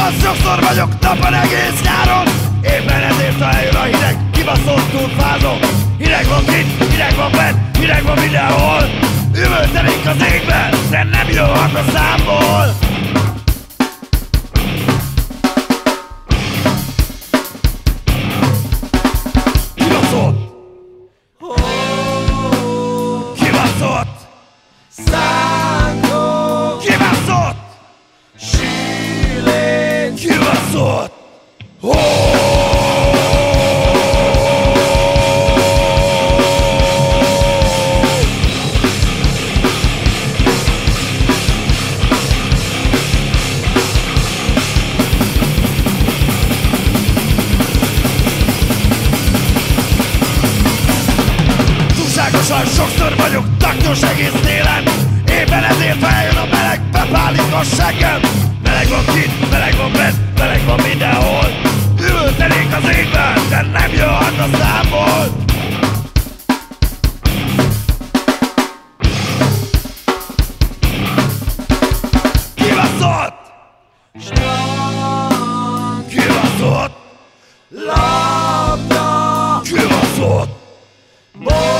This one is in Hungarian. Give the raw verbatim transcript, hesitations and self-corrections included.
sokszor vagyok napon egész nyáron. Éppen ezért, ha eljön a hideg, kibaszottul fázom. Hideg van kint, hideg van bent, hideg van mindenhol. Üvöltenénk az égben, de nem jöhet a számból. Kibaszott! Kibaszott! Szánkó, Kibaszott! sílény, Kibaszott! Oh! Túlságosan sokszor vagyok taknyos egész télen. Éppen ezért, ha eljön a meleg, bepálik a seggem. Meleg van kint, meleg van bent, meleg van mindenhol. Üvöltenénk az égben, de nem jöhet a számból. Kibaszott! strand, Kibaszott! labda, Kibaszott! bor.